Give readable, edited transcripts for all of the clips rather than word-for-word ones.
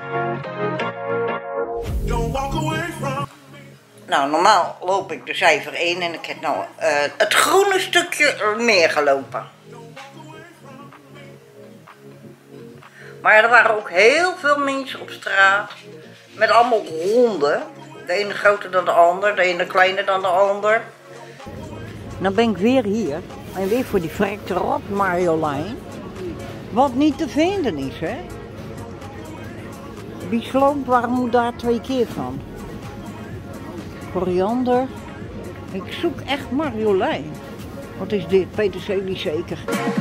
Nou, normaal loop ik de cijfer 1 en ik heb nou het groene stukje meer gelopen. Maar er waren ook heel veel mensen op straat met allemaal honden. De ene groter dan de ander, de ene kleiner dan de ander. Nou ben ik weer hier en weer voor die verrekte rot Marjolein. Wat niet te vinden is, hè. Biesloot, waarom moet daar 2 keer van? Koriander. Ik zoek echt Marjolein. Wat is dit? Peterselie zeker.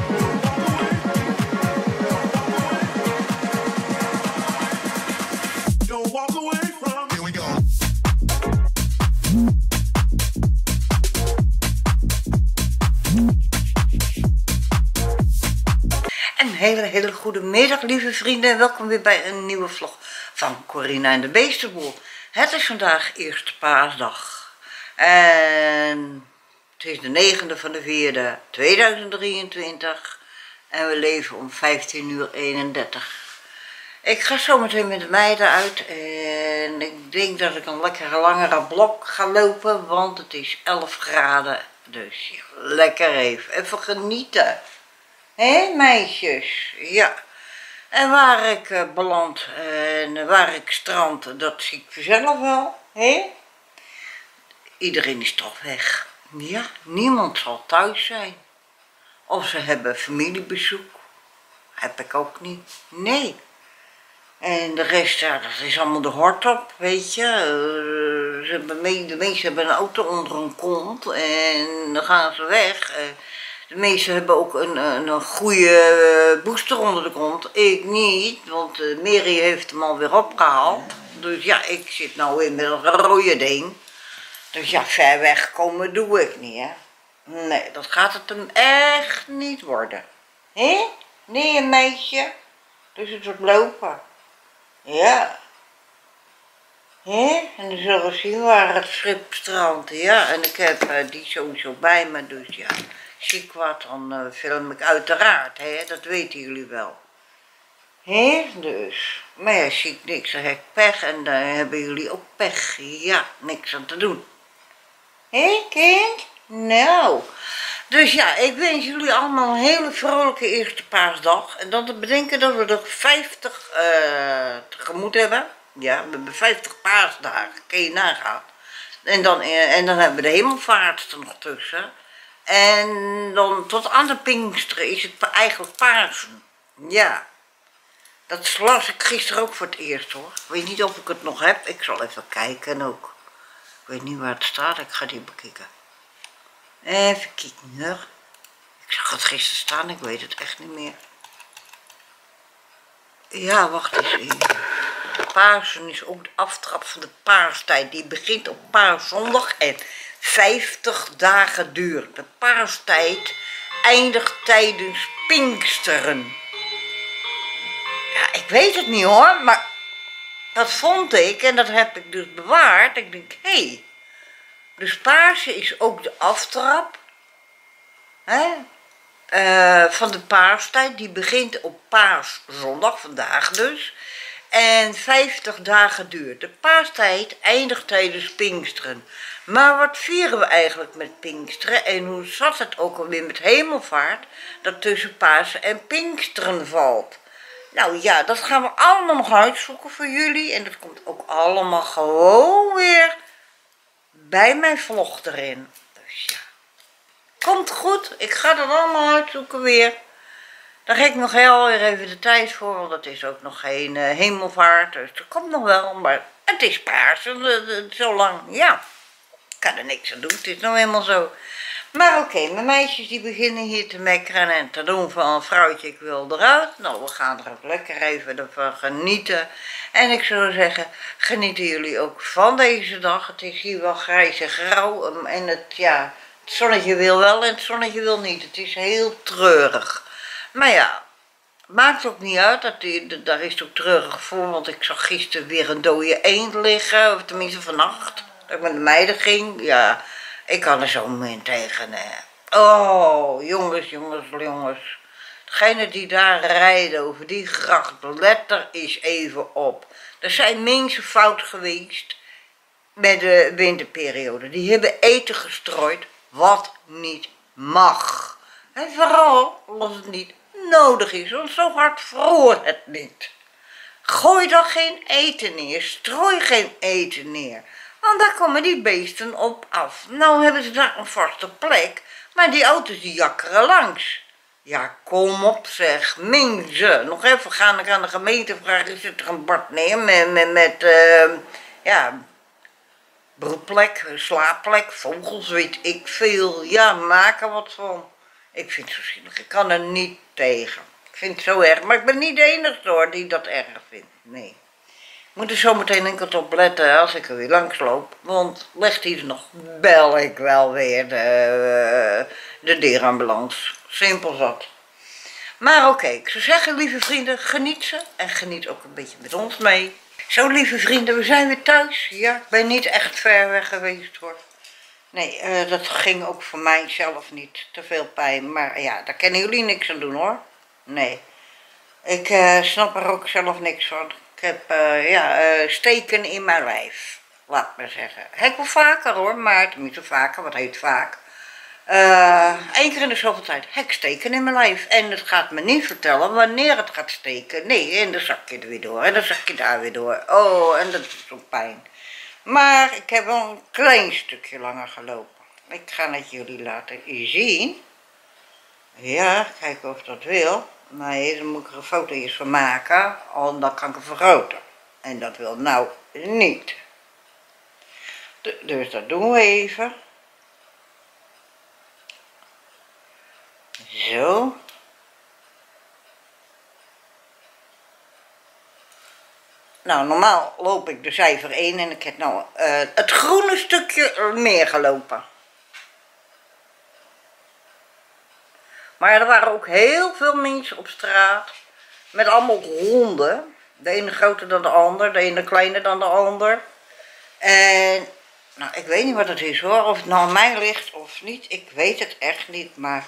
Een hele goede middag, lieve vrienden, en welkom weer bij een nieuwe vlog van Corina en de Beestenboel. Het is vandaag eerste paasdag en het is de 9e van de 4e 2023 en we leven om 15:31. Ik ga zo meteen met de meiden uit en ik denk dat ik een lekkere langere blok ga lopen, want het is 11 graden, dus ja, lekker even genieten. Hé meisjes, ja. En waar ik beland en waar ik strand, dat zie ik vanzelf wel. Hé? Iedereen is toch weg. Ja, niemand zal thuis zijn. Of ze hebben familiebezoek. Heb ik ook niet. Nee. En de rest, ja, dat is allemaal de hort op, weet je. De meesten hebben een auto onder hun kont en dan gaan ze weg. De meesten hebben ook een goede booster onder de kont. Ik niet, want Mary heeft hem alweer opgehaald. Dus ja, ik zit nou in met een rode ding. Dus ja, ver weg komen doe ik niet, hè. Nee, dat gaat het hem echt niet worden. Hé? Nee, een meisje. Dus het wordt lopen. Ja. Hé? En dan zullen we zien waar het schip strandt. Ja, en ik heb die sowieso bij me, dus ja. Zie ik wat, dan film ik uiteraard, hè? Dat weten jullie wel. Hé, dus. Maar ja, zie ik niks, dan heb ik pech en dan hebben jullie ook pech. Ja, niks aan te doen. Hé, kind? Nou. Dus ja, ik wens jullie allemaal een hele vrolijke eerste paasdag. En dan te bedenken dat we er 50 tegemoet hebben. Ja, we hebben 50 paasdagen, kun je nagaan. En dan hebben we de hemelvaart er nog tussen. En dan tot aan de Pinksteren is het eigenlijk Pasen. Ja. Dat las ik gisteren ook voor het eerst hoor. Ik weet niet of ik het nog heb. Ik zal even kijken ook. Ik weet niet waar het staat. Ik ga die bekijken. Even kijken hoor. Ik zag het gisteren staan. Ik weet het echt niet meer. Ja, wacht eens even. Pasen is ook de aftrap van de paastijd. Die begint op Paaszondag en 50 dagen duurt. De paastijd eindigt tijdens Pinksteren. Ja, ik weet het niet hoor, maar dat vond ik en dat heb ik dus bewaard. Ik denk, hé, dus Pasen is ook de aftrap, hè, van de paastijd. Die begint op Paaszondag, vandaag dus. En 50 dagen duurt. De paastijd eindigt tijdens Pinksteren. Maar wat vieren we eigenlijk met Pinksteren? En hoe zat het ook alweer met hemelvaart? Dat tussen Pasen en Pinksteren valt. Nou ja, dat gaan we allemaal nog uitzoeken voor jullie. En dat komt ook allemaal gewoon weer bij mijn vlog erin. Dus ja, komt goed. Ik ga dat allemaal uitzoeken weer. Daar heb ik nog heel weer even de tijd voor, want het is ook nog geen hemelvaart, dus dat komt nog wel, maar het is Pasen, zo lang, ja, ik kan er niks aan doen, het is nou helemaal zo. Maar oké, mijn meisjes die beginnen hier te mekkeren en te doen van een vrouwtje, ik wil eruit. Nou, we gaan er ook lekker even ervan genieten. En ik zou zeggen, genieten jullie ook van deze dag. Het is hier wel grijs en grauw en het zonnetje wil wel en het zonnetje wil niet. Het is heel treurig. Maar ja, maakt ook niet uit, daar is het ook treurig voor, want ik zag gisteren weer een dode eend liggen, of tenminste vannacht, dat ik met de meiden ging. Ja, ik kan er zo min tegen. Oh, jongens. Degene die daar rijden over die gracht, let er eens even op. Er zijn mensen fout geweest met de winterperiode. Die hebben eten gestrooid wat niet mag. En vooral als het niet nodig is, want zo hard vroor het niet. Gooi dan geen eten neer, strooi geen eten neer. Want daar komen die beesten op af. Nou hebben ze daar een vaste plek, maar die auto's die jakkeren langs. Ja, kom op zeg, mensen. Nog even gaan ik aan de gemeente vragen, zit er een bord neer met ja, broedplek, slaapplek, vogels, weet ik veel. Ja, maak er wat van. Ik vind het zo zielig, ik kan er niet tegen. Ik vind het zo erg, maar ik ben niet de enige hoor die dat erg vindt, nee. Ik moet er zometeen enkel op letten als ik er weer langs loop, want ligt hij er nog, bel ik wel weer de dierenambulance. Simpel zat. Maar oké, ik zou zeggen, lieve vrienden, geniet ze en geniet ook een beetje met ons mee. Zo, lieve vrienden, we zijn weer thuis. Ja, ik ben niet echt ver weg geweest hoor. Nee, dat ging ook voor mij zelf niet. Te veel pijn, maar ja, daar kunnen jullie niks aan doen hoor. Nee, ik snap er ook zelf niks van. Ik heb steken in mijn lijf, laat maar zeggen. Heb ik wel vaker hoor, maar niet zo vaker, wat heet vaak. 1 keer in de zoveel tijd heb ik steken in mijn lijf. En het gaat me niet vertellen wanneer het gaat steken. Nee, en dan zak je er weer door. En dan zak je daar weer door. Oh, en dat is zo pijn. Maar ik heb wel een klein stukje langer gelopen. Ik ga het jullie laten zien. Ja, kijken of dat wil. Nee, dan moet ik er een foto eens van maken. Dan kan ik het vergroten. En dat wil nou niet. Dus dat doen we even. Zo. Nou, normaal loop ik de cijfer 1 en ik heb nou het groene stukje meer gelopen. Maar er waren ook heel veel mensen op straat met allemaal honden. De ene groter dan de ander, de ene kleiner dan de ander. En nou, ik weet niet wat het is hoor, of het nou aan mij ligt of niet. Ik weet het echt niet, maar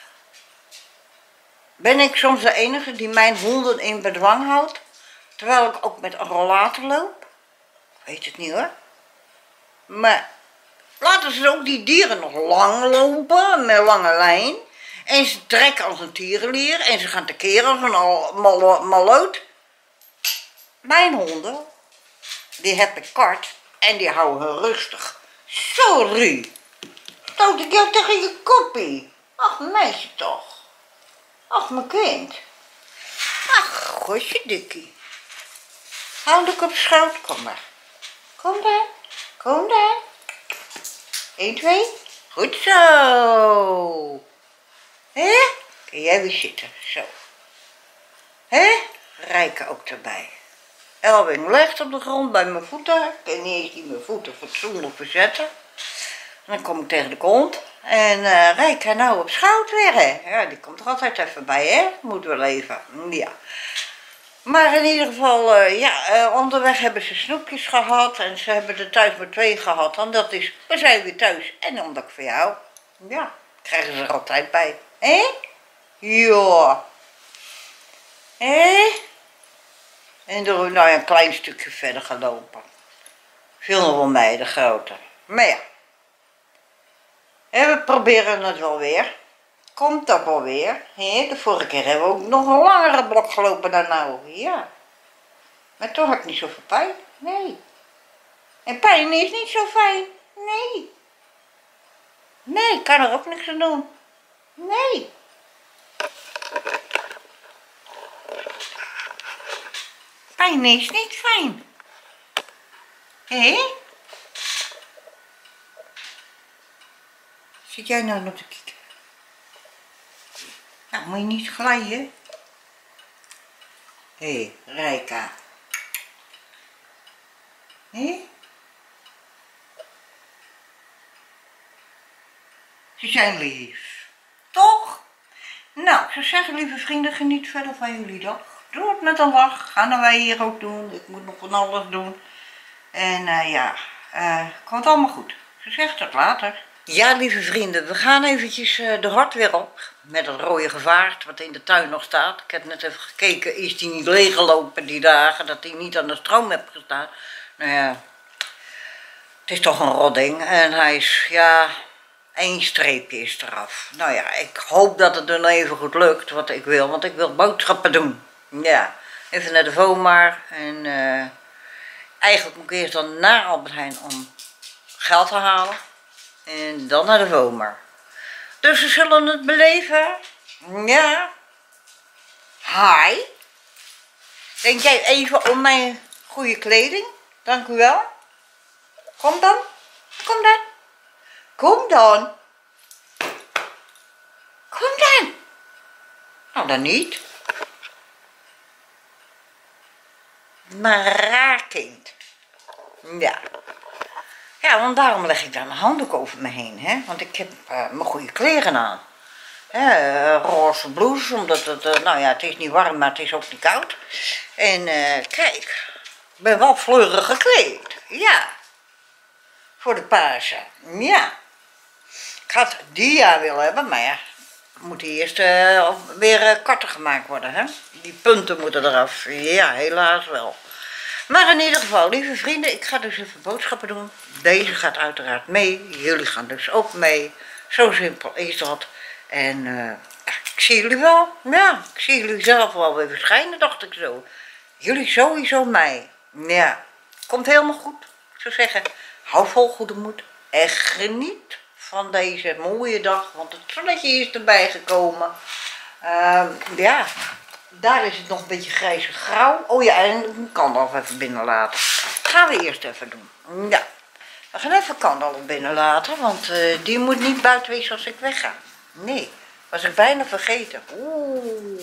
ben ik soms de enige die mijn honden in bedwang houdt, terwijl ik ook met een rollator loop? Ik weet het niet hoor. Maar laten ze ook die dieren nog lang lopen, met lange lijn. En ze trekken als een tierenlier en ze gaan tekeer als een malloot. Mijn honden, die heb ik kort en die houden rustig. Sorry, stoot ik jou tegen je koppie? Ach meisje toch. Ach mijn kind. Ach gosje dikkie. Hou ik op schoot, kom maar. Kom daar, kom daar. 1, 2, goed zo. Hé? Kun jij weer zitten, zo. Hé? Rijken ook erbij. Elwing legt op de grond bij mijn voeten. Ik kan niet eens mijn voeten fatsoenlijk verzetten. En dan kom ik tegen de kont. En Rijka nou op schoot weer, hè. Ja, die komt er altijd even bij, hè. Moet wel even, ja. Maar in ieder geval, onderweg hebben ze snoepjes gehad. En ze hebben er thuis maar 2 gehad. En dat is, we zijn weer thuis. En omdat ik voor jou, ja, krijgen ze er altijd bij. Hé? Ja. Hé? En door nou een klein stukje verder gelopen. Viel nog wel mee, de grote. Maar ja. En we proberen het wel weer. Komt dat wel weer. De vorige keer hebben we ook nog een langere blok gelopen dan nou. Ja. Maar toch had ik niet zoveel pijn. Nee. En pijn is niet zo fijn. Nee. Nee, ik kan er ook niks aan doen. Nee. Pijn is niet fijn. Hé? Zit jij nou nog te kijken? Nou, moet je niet glijden. Hé, Rijka. Hé? Ze zijn lief. Toch? Nou, ik zou zeggen, lieve vrienden, geniet verder van jullie dag. Doe het met een lach. Gaan wij hier ook doen. Ik moet nog van alles doen. En komt allemaal goed. Ze zegt tot later. Ja, lieve vrienden, we gaan eventjes de hort weer op met het rode gevaart wat in de tuin nog staat. Ik heb net even gekeken, is die niet leeggelopen die dagen, dat hij niet aan de stroom heeft gestaan. Nou ja, het is toch een rodding en hij is, ja, 1 streepje is eraf. Nou ja, ik hoop dat het dan even goed lukt wat ik wil, want ik wil boodschappen doen. Ja, even naar de Vomar en eigenlijk moet ik eerst dan naar Albert Heijn om geld te halen. En dan naar de Vomar. Dus we zullen het beleven. Ja. Hi. Denk jij even om mijn goede kleding? Dank u wel. Kom dan. Kom dan. Kom dan. Kom dan. Nou, dan niet. Maar raar kind. Ja. Ja, want daarom leg ik daar een handdoek over me heen, hè. Want ik heb mijn goede kleren aan. Roze blouse, omdat het, nou ja, het is niet warm, maar het is ook niet koud. En kijk, ik ben wel fleurig gekleed. Ja. Voor de Pasen. Ja. Ik had die jaar willen hebben, maar ja, moet eerst weer korter gemaakt worden, hè. Die punten moeten eraf. Ja, helaas wel. Maar in ieder geval, lieve vrienden, ik ga dus even boodschappen doen. Deze gaat uiteraard mee. Jullie gaan dus ook mee. Zo simpel is dat. En ik zie jullie wel. Ja, ik zie jullie zelf wel weer verschijnen, dacht ik zo. Jullie sowieso mij. Ja, komt helemaal goed. Ik zou zeggen, hou vol goede moed. En geniet van deze mooie dag. Want het zonnetje is erbij gekomen. Ja. Daar is het nog een beetje grijs en grauw. Oh ja, en ik kan nog even binnen laten. Gaan we eerst even doen. Ja. We gaan even Kandal binnen laten, want die moet niet buiten wezen als ik wegga. Nee, was ik bijna vergeten. Oeh.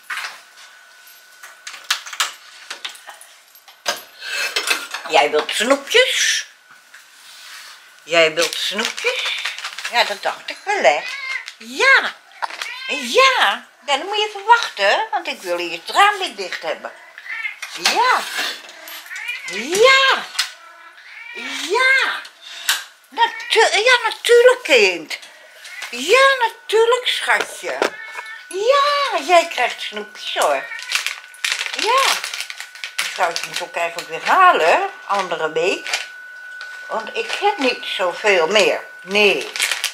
Jij wilt snoepjes? Jij wilt snoepjes? Ja, dat dacht ik wel, hè. Ja. Ja. Ja, dan moet je even wachten, want ik wil eerst het raam weer dicht hebben. Ja. Ja. Ja. Ja, natuurlijk, kind. Ja, natuurlijk, schatje. Ja, jij krijgt snoepjes, hoor. Ja. Die vrouwtje moet ook eigenlijk weer halen, andere week. Want ik heb niet zoveel meer. Nee.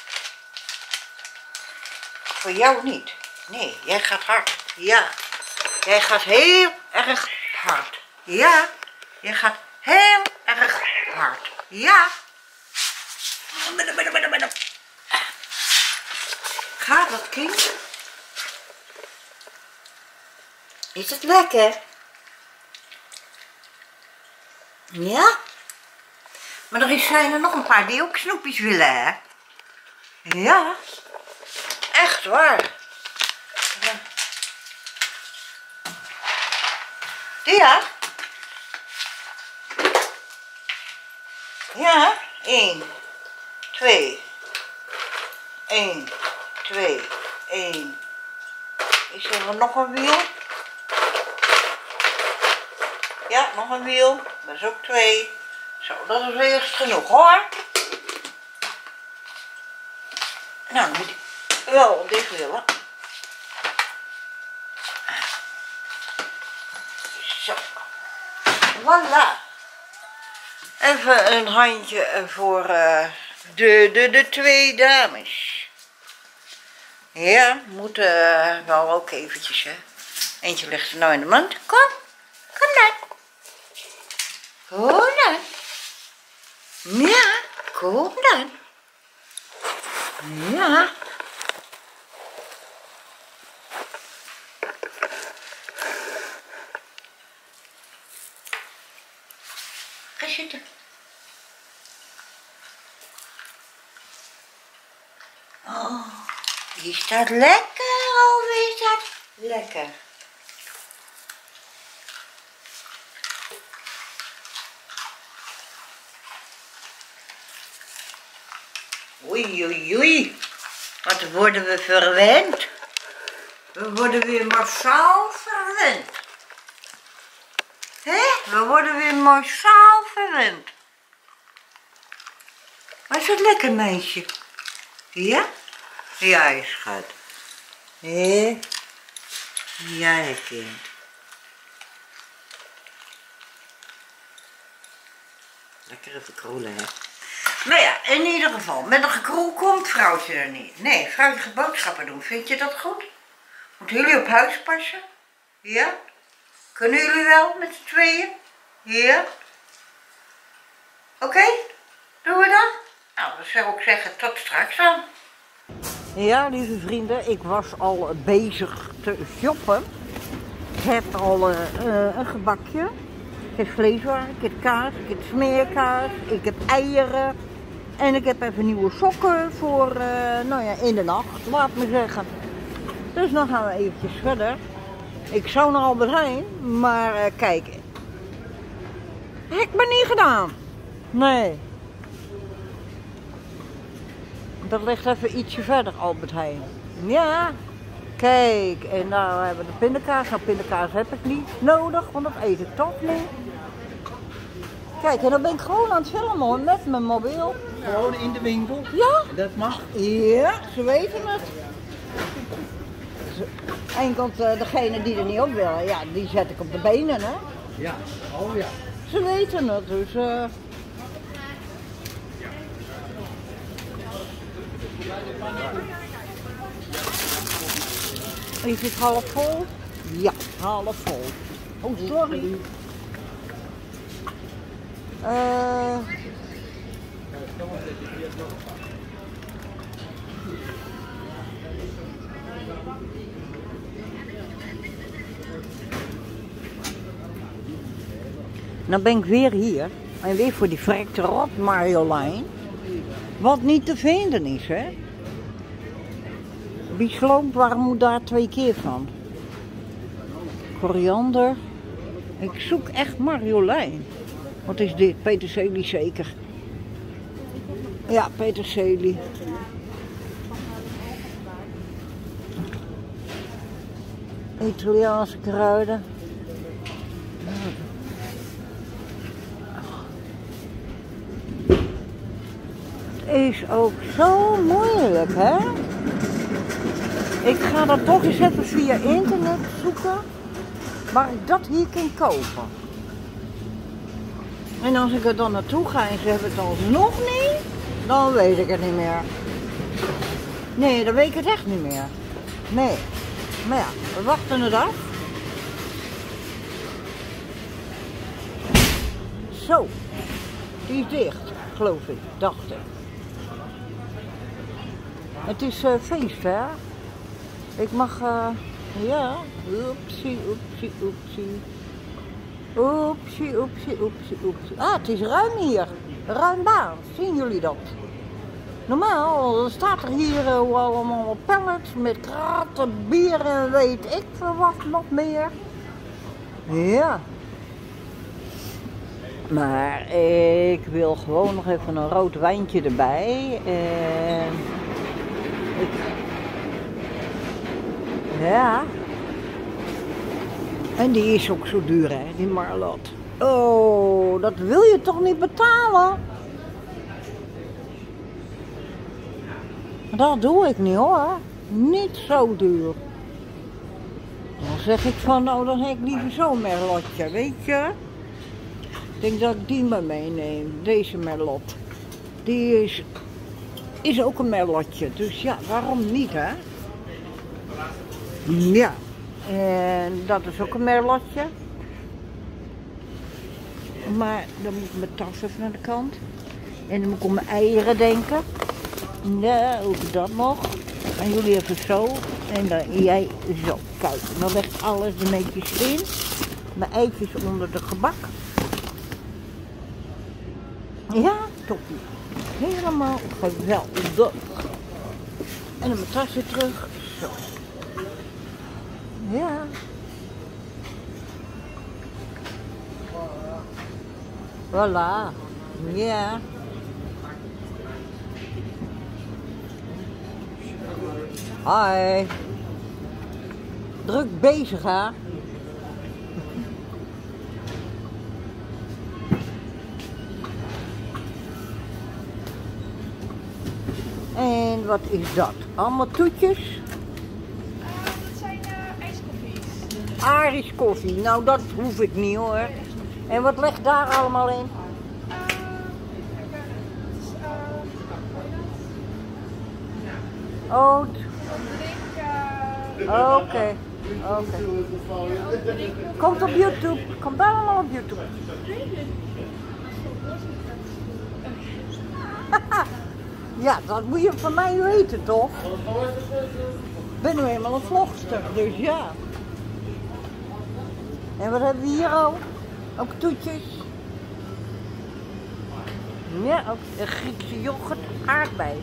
Voor jou niet. Nee, jij gaat hard. Ja. Jij gaat heel erg hard. Ja. Jij gaat heel erg hard. Ja. Gaat dat, kind? Is het lekker? Ja. Maar er zijn er nog een paar die ook snoepjes willen, hè? Ja. Echt waar. Ja. Ja. 1, 2. 1, 2, 1. Is er nog een wiel? Ja, nog een wiel. Dat is ook 2. Zo, dat is eerst genoeg, hoor. Nou, dan moet ik wel dicht willen. Zo. Voilà. Even een handje voor de 2 dames. Ja, moeten wel ook eventjes, hè. Eentje ligt er nou in de mand. Kom. Kom dan. Kom dan. Ja, kom dan. Ja. Ga zitten. Oh, die staat lekker. Oh, wie staat lekker. Oei, oei, oei. Wat worden we verwend. We worden weer massaal verwend. Hé? We worden weer massaal verwend. Maar is het lekker, meisje? Ja? Ja, schat. Hé? Jij kind. Lekker even kroelen, hè? Nou ja, in ieder geval, met een gekroel komt vrouwtje er niet. Nee, vrouwtje gaat boodschappen doen. Vind je dat goed? Moeten jullie op huis passen? Ja? Kunnen jullie wel met z'n tweeën? Ja? Oké? Doen we dat? Nou, dan zou ik zeggen tot straks dan. Ja, lieve vrienden, ik was al bezig te shoppen. Ik heb al een gebakje. Ik heb vleeswaren, ik heb kaas, ik heb smeerkaas, ik heb eieren. En ik heb even nieuwe sokken voor, nou ja, in de nacht, laat me zeggen. Dus dan gaan we eventjes verder. Ik zou nog Albert Heijn, maar kijk. Heb ik maar niet gedaan. Nee. Dat ligt even ietsje verder, Albert Heijn. Ja. Kijk, en nou hebben we de pindakaas. Nou, pindakaas heb ik niet nodig, want dat eet ik toch niet. Kijk, en dan ben ik gewoon aan het filmen met mijn mobiel. Gewoon in de winkel? Ja. Dat mag? Ja, ze weten het. Enkel degene die er niet op willen, ja, die zet ik op de benen, hè. Ja, oh ja. Ze weten het, dus... Is het half vol? Ja, half vol. Oh, sorry. Nou ben ik weer hier. En weer voor die verrekte rot Marjolein. Wat niet te vinden is, hè. Biesloop, waarom moet daar 2 keer van? Koriander. Ik zoek echt Marjolein. Wat is dit? Peterselie zeker. Ja, peterselie. Italiaanse kruiden. Het is ook zo moeilijk, hè? Ik ga dat toch eens even via internet zoeken waar ik dat hier kan kopen. En als ik er dan naartoe ga en ze hebben het alsnog niet, dan weet ik het niet meer. Nee, dan weet ik het echt niet meer. Nee. Maar ja, we wachten het af. Zo. Die is dicht, geloof ik, dacht ik. Het is feest, hè? Ik mag, ja, oepsie, oepsie, oepsie. Oepsie, oepsie, oepsie, oepsie. Ah, het is ruim hier. Ruim baan. Zien jullie dat? Normaal staat er hier allemaal pallets met kraten, bier en weet ik veel wat nog meer. Ja. Maar ik wil gewoon nog even een rood wijntje erbij. En ja. En die is ook zo duur, hè, die Marlot. Oh, dat wil je toch niet betalen? Dat doe ik niet, hoor. Niet zo duur. Dan zeg ik van, nou, dan heb ik liever zo'n Merlotje, weet je. Ik denk dat ik die maar meeneem, deze Merlot. Die is ook een Merlotje, dus ja, waarom niet, hè? Ja. En dat is ook een Merlotje. Maar dan moet ik mijn tas even naar de kant. En dan moet ik om mijn eieren denken. Ja, ook dat nog. En jullie even zo. En dan jij zo. Kijk, dan legt alles er netjes in. Mijn eitjes onder de gebak. Ja, toppie. Helemaal geweldig. En dan mijn tas weer terug. Zo. Ja. Voilà. Ja. Hoi. Druk bezig, hè? En En wat is dat? Allemaal toetjes? Dat zijn ijskoffies. Aris koffie. Nou, dat hoef ik niet hoor. En wat ligt daar allemaal in? Oud. Oké. Komt op YouTube. Komt allemaal op YouTube. Ja, dat moet je van mij weten toch? Ik ben nu eenmaal een vlogster, dus ja. En wat hebben we hier al? Ook toetjes. Ja, ook de Griekse yoghurt, aardbei.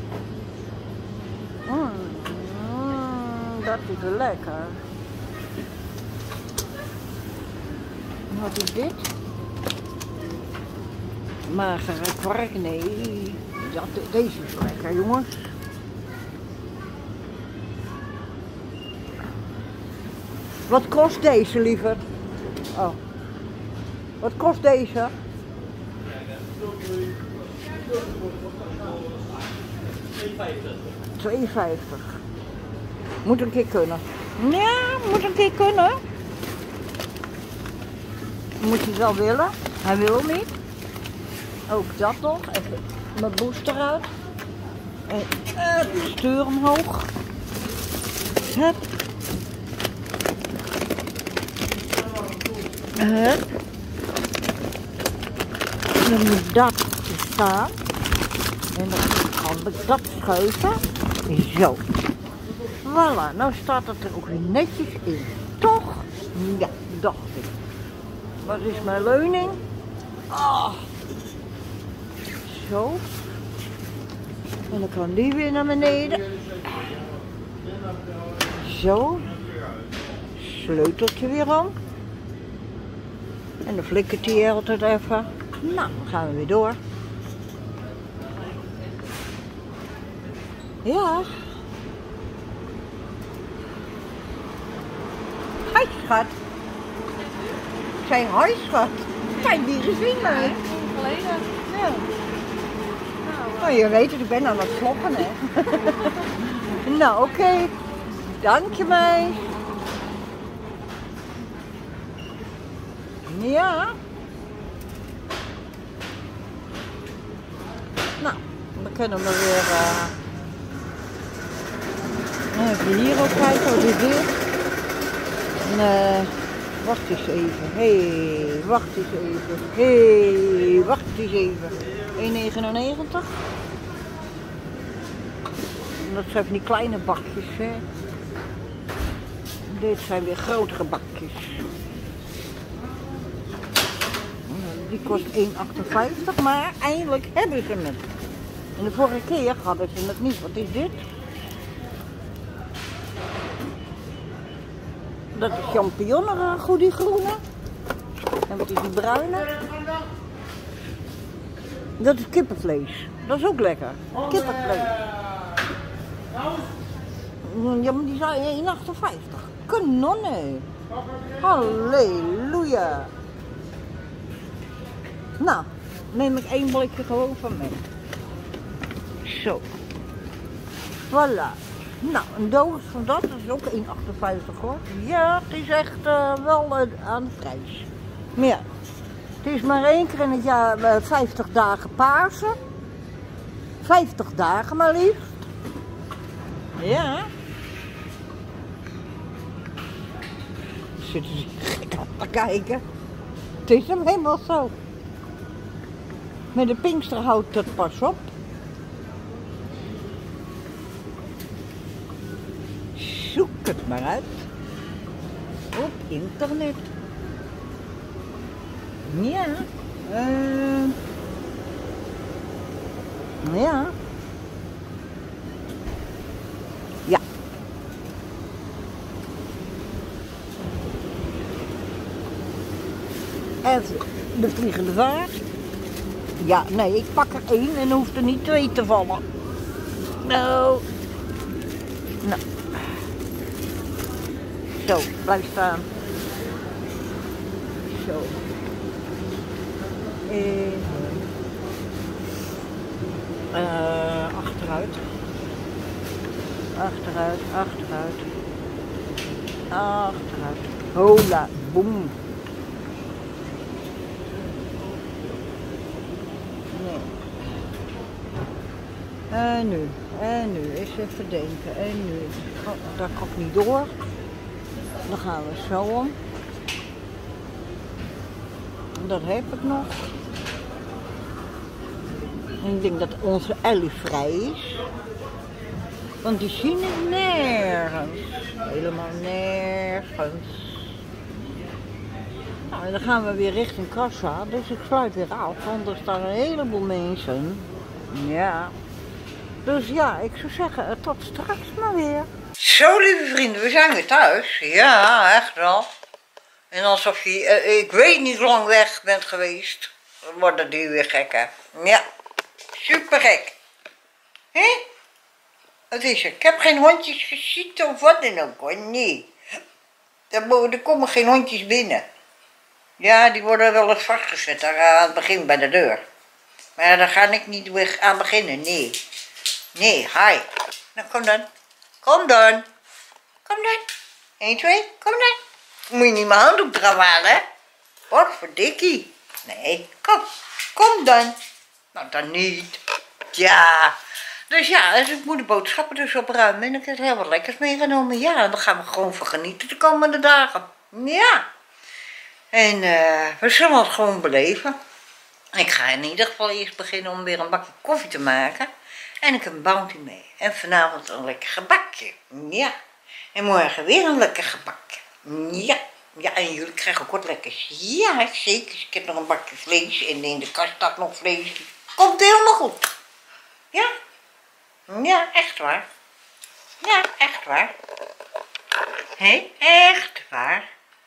Dat is lekker. En wat is dit? Magere kwark, nee. Ja, deze is lekker, jongens. Wat kost deze, liever? Oh. Wat kost deze? €2,50. Moet een keer kunnen. Ja, moet een keer kunnen. Moet hij wel willen. Hij wil niet. Ook dat nog. Even mijn booster uit. En stuur omhoog. Hup. Hup. Dan moet dat staan. En dan kan ik dat schuiven. Zo. Voilà, nou staat het er ook weer netjes in. Toch? Ja, dacht ik. Wat is mijn leuning? Oh. Zo. En dan kan die weer naar beneden. Zo. Sleuteltje weer om. En dan flikkert hij altijd even. Nou, dan gaan we weer door. Ja. Hoi schat. Ik zei hoi schat. Kijk, die gezien mij. Geleden. Ja. Nou, je weet het, ik ben aan het vloggen, hè. Nou, oké. Dank je mij. Ja. Nou, we kunnen maar weer... even hier ook kijken, hoe dit is. Wacht eens even. Hé, wacht eens even. Hé, wacht eens even. 1,99. Dat zijn van die kleine bakjes, hè. Dit zijn weer grotere bakjes. Die kost 1,58, maar eindelijk hebben ze het. En de vorige keer hadden ze het niet. Wat is dit? Dat is champignon, goed die groene. En wat is die bruine? Dat is kippenvlees. Dat is ook lekker. Kippenvlees. Ja, maar die zijn 1,58. Kanonnen. Halleluja. Nou, neem ik 1 blikje gewoon van mee. Zo. Voilà. Nou, een doos van dat is ook 1,58 hoor. Ja, het is echt wel aan de prijs. Maar ja, het is maar 1 keer in het jaar 50 dagen Pasen. 50 dagen maar liefst. Ja. Zitten ze gek aan te kijken. Het is hem helemaal zo. Met de Pinkster houdt het pas op. Zoek het maar uit. Op internet. Ja. Ja. Ja. En de vliegende vaart. Ja, nee, ik pak er 1 en hoeft er niet 2 te vallen. Nou. Nou. Zo, blijf staan. Zo. Achteruit. Achteruit, achteruit. Achteruit. Hola, boem. Nee. En nu, eens even denken. En nu, daar kan ik niet door. Dan gaan we zo om. Dat heb ik nog. En ik denk dat onze Ellie vrij is. Want die zien ik nergens. Helemaal nergens. Nou, en dan gaan we weer richting kassa. Dus ik sluit weer af. Want er staan een heleboel mensen. Ja. Dus ja, ik zou zeggen, tot straks maar weer. Zo, lieve vrienden, we zijn weer thuis. Ja, echt wel. En alsof je, ik weet niet hoe lang weg bent geweest, dan worden die weer gek, hè. Ja, super gek. Hé? Wat is er? Ik heb geen hondjes gezien of wat dan ook, hoor. Nee. Er komen geen hondjes binnen. Ja, die worden wel eens vastgezet, daar aan het begin bij de deur. Maar daar ga ik niet weer aan beginnen, nee. Nee, hi. Nou, kom dan. Kom dan. Kom dan. 1, 2, kom dan. Moet je niet mijn handdoek eraan halen, hè? Wat voor dikkie. Nee, kom. Kom dan. Nou, dan niet. Ja. Dus ja, dus ik moet de boodschappen dus opruimen. En ik heb heel wat lekkers meegenomen. Ja, en dan gaan we gewoon van genieten de komende dagen. Ja. En we zullen het gewoon beleven. Ik ga in ieder geval eerst beginnen om weer een bakje koffie te maken. En ik heb een Bounty mee. En vanavond een lekker gebakje. Ja. En morgen weer een lekker gebakje. Ja. Ja, en jullie krijgen ook wat lekkers. Ja, zeker. Ik heb nog een bakje vlees. En in de kast staat nog vlees. Komt helemaal goed. Ja. Ja, echt waar. Ja, echt waar. Hé, echt waar.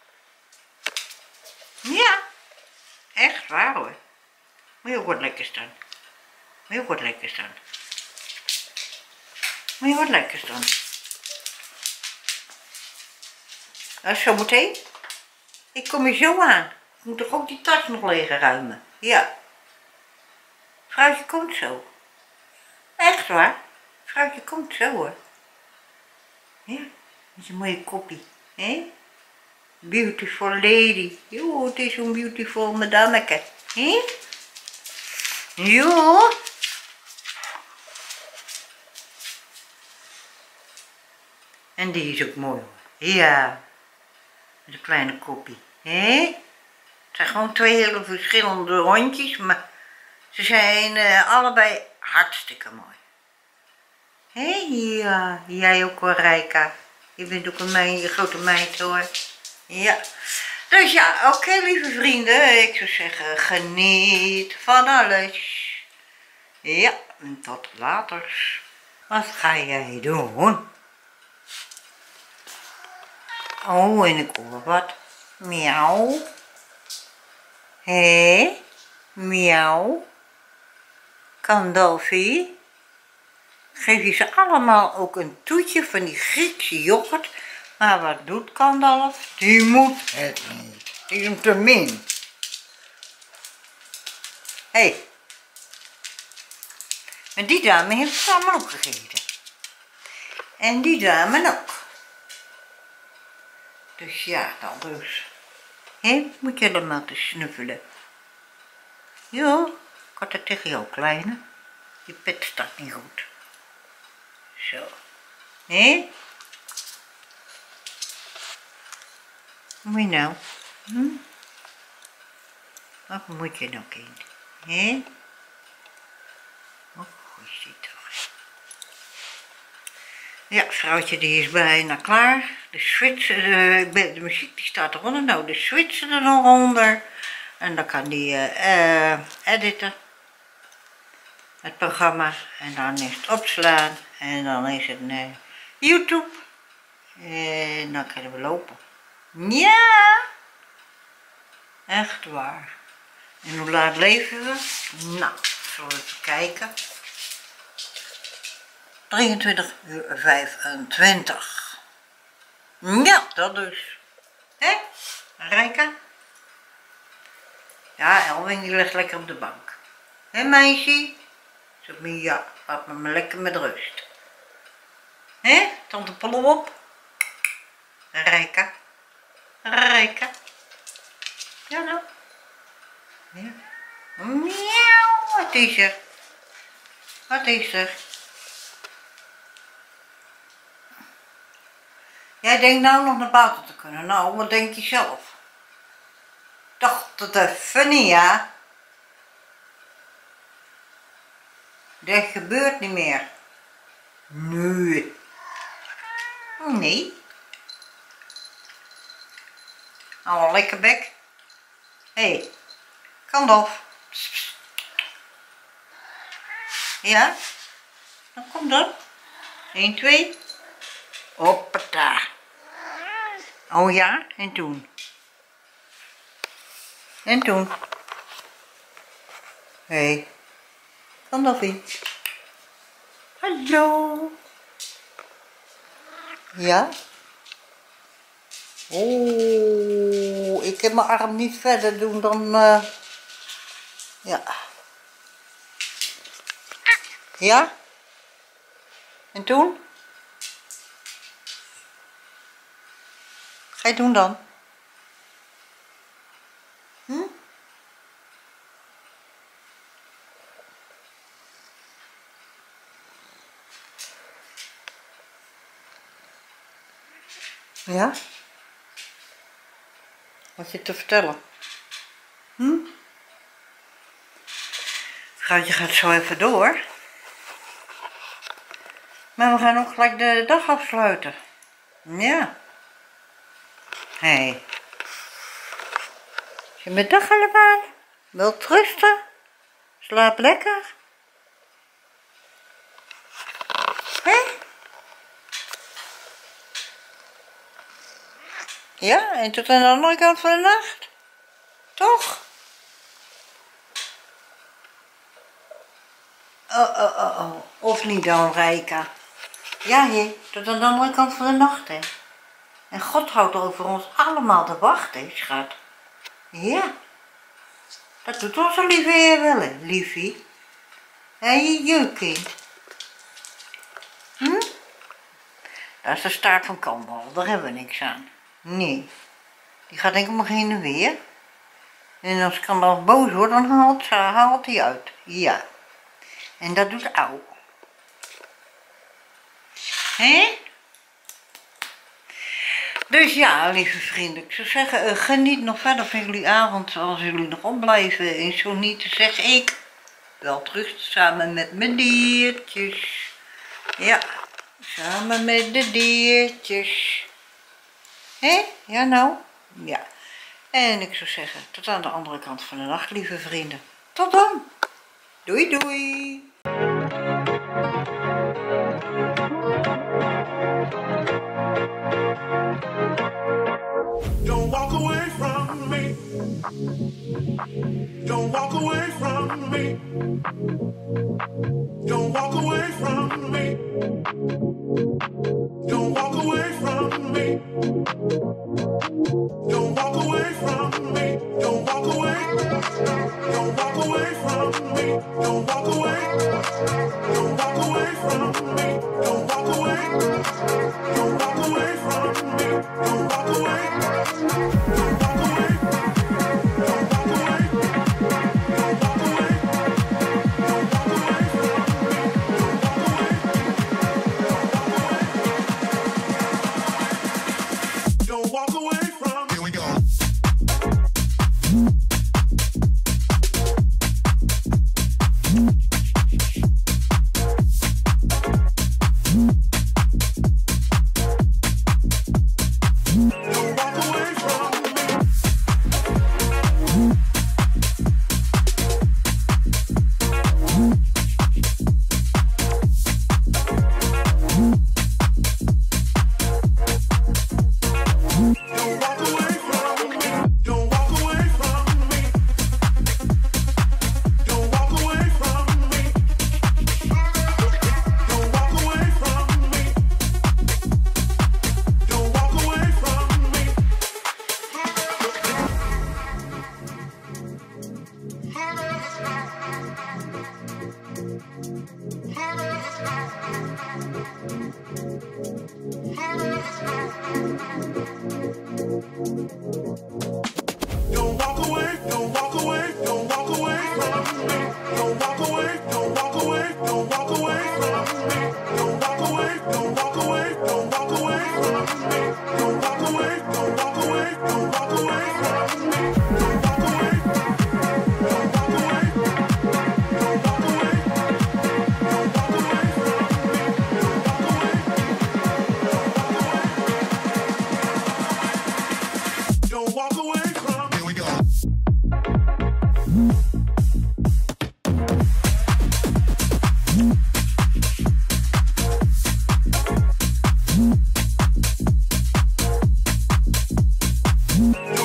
Ja. Echt waar, hoor. Moet je ook wat lekkers dan. Moet je ook wat lekkers dan. Moet je wat lekkers dan. Nou, zometeen. Ik kom hier zo aan. Ik moet toch ook die tas nog leeg ruimen. Ja. Vrouwtje komt zo. Echt waar. Vrouwtje komt zo, hoor. Ja. Met een mooie koppie. Hé? Beautiful lady. Jo, het is zo'n beautiful madameke. Hé? Jo. En die is ook mooi, hoor. Ja. Met een kleine koppie. Hé? Het zijn gewoon twee hele verschillende hondjes, maar ze zijn allebei hartstikke mooi. Hé, ja. Jij ook, hoor, Rijka. Je bent ook een grote meid, hoor. Ja. Dus ja, oké, lieve vrienden. Ik zou zeggen, geniet van alles. Ja, en tot later. Wat ga jij doen? Oh, en ik hoor wat. Miauw. Hé, miauw. Gandalfie. Geef je ze allemaal ook een toetje van die Griekse yoghurt. Maar wat doet Gandalf? Die moet het niet. Die is hem te min. Hé. Maar die dame heeft het allemaal ook gegeten. En die dame ook. Dus ja, dan dus. Hé, moet je allemaal te snuffelen. Jo, ik had het tegen jou, kleine. Je pet staat niet goed. Zo. Hé? Wat moet je nou? Wat moet je nou, kind? Hé? Oh, goed ziet toch. Ja, vrouwtje die is bijna klaar. De switchen, de muziek die staat eronder. Nou, de switchen er nog onder. En dan kan die editen. Het programma. En dan is het opslaan. En dan is het YouTube. En dan kunnen we lopen. Ja! Echt waar. En hoe laat leven we? Nou, zullen we even kijken. 23:25. Ja, dat dus. Hé? Rijka? Ja, Elwin die ligt lekker op de bank. Hé, meisje? Zeg me ja, laat me maar lekker met rust. Hé, tante Pollen op. Rijka. Rijka. Ja nou. Ja. Miauw, wat is er? Wat is er? Jij denkt nou nog naar buiten te kunnen. Nou, wat denk je zelf? Dacht het even niet, ja? Dat gebeurt niet meer. Nee. Nee. Nou, een lekker bek. Hé, kan of. Ja? Dan komt dat. 1, 2. Hoppata. Oh ja, en toen? En toen? Hé, kan dat niet? Hallo. Ja? Oh, ik kan mijn arm niet verder doen dan, ja. Ja? En toen? Ga je doen dan? Hm? Ja? Wat je te vertellen? Hm? Je gaat zo even door. Maar we gaan ook gelijk de dag afsluiten. Ja. Hé. Je bent dag allemaal? Wilt rusten? Slaap lekker. Hé? Ja, en tot aan de andere kant van de nacht. Toch? Oh. Of niet dan, Rijka? Ja, hé, tot aan de andere kant van de nacht, hè. En God houdt over ons allemaal te wachten, schat. Ja. Dat doet onze lieve Heer wel, hè, liefie. Hé, je jeukkind. Hm? Dat is de staart van Kandel, daar hebben we niks aan. Nee. Die gaat denk ik maar heen en weer. En als Kandel boos wordt, dan haalt hij uit. Ja. En dat doet Auw. Hé? Dus ja, lieve vrienden, ik zou zeggen, geniet nog verder van jullie avond als jullie nog opblijven. En zo niet, zeg ik wel terug samen met mijn diertjes. Ja, samen met de diertjes. Hé? Ja nou? Ja. En ik zou zeggen, tot aan de andere kant van de nacht, lieve vrienden. Tot dan. Doei doei. Don't walk away from me. Don't walk away from me. Don't walk away from me. Don't walk away from me. Don't walk away from me. Don't walk away. Don't walk away from me. Don't walk away. Don't walk away from me. Don't walk away. Don't walk away from me. Don't walk away. Don't walk away. Don't walk away. Don't walk away. Don't Don't